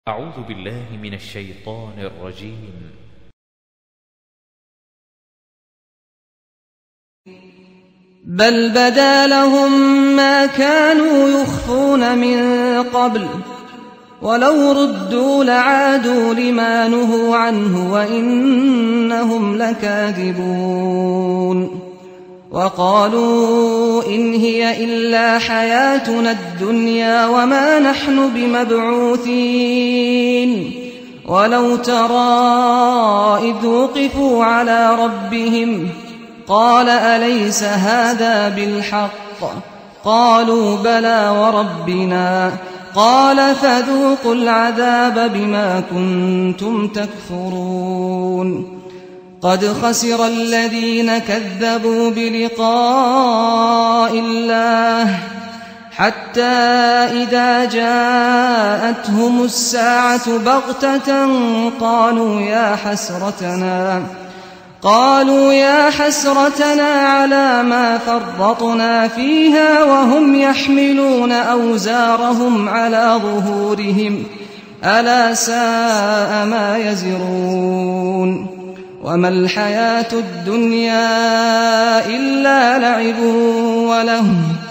أعوذ بالله من الشيطان الرجيم. بل بدا لهم ما كانوا يخفون من قبل ولو ردوا لعادوا لما نهوا عنه وإنهم لكاذبون. وقالوا إن هي إلا حياتنا الدنيا وما نحن بمبعوثين. ولو ترى إذ وقفوا على ربهم قال أليس هذا بالحق؟ قالوا بلى وربنا. قال فذوقوا العذاب بما كنتم تكفرون. قد خسر الذين كذبوا بلقاء الله حتى إذا جاءتهم الساعة بغتة قالوا يا حسرتنا على ما فرطنا فيها وهم يحملون أوزارهم على ظهورهم ألا ساء ما يزرون. وما الحياة الدنيا إلا لعب ولهو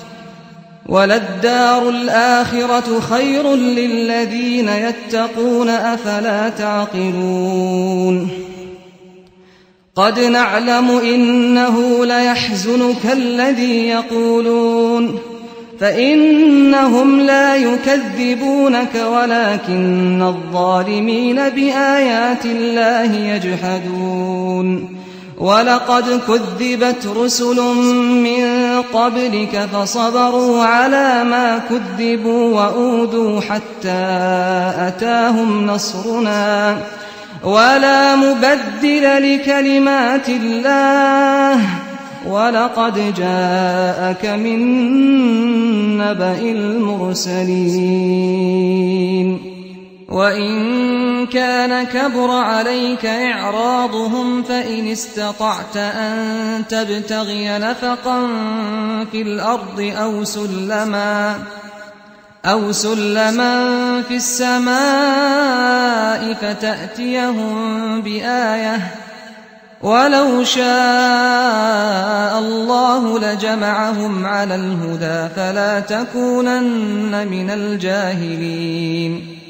وللدار الآخرة خير للذين يتقون أفلا تعقلون. قد نعلم إنه ليحزنك الذي يقولون فإنهم لا يكذبونك ولكن الظالمين بآيات الله يجحدون. ولقد كذبت رسل من قبلك فصبروا على ما كذبوا وأوذوا حتى أتاهم نصرنا ولا مبدل لكلمات الله ولقد جاءك من نبأ المرسلين. وإن كان كبر عليك إعراضهم فإن استطعت أن تبتغي نفقا في الأرض أو سلما في السماء فتأتيهم بآية ولو شاء الله لجمعهم على الهدى فلا تكونن من الجاهلين.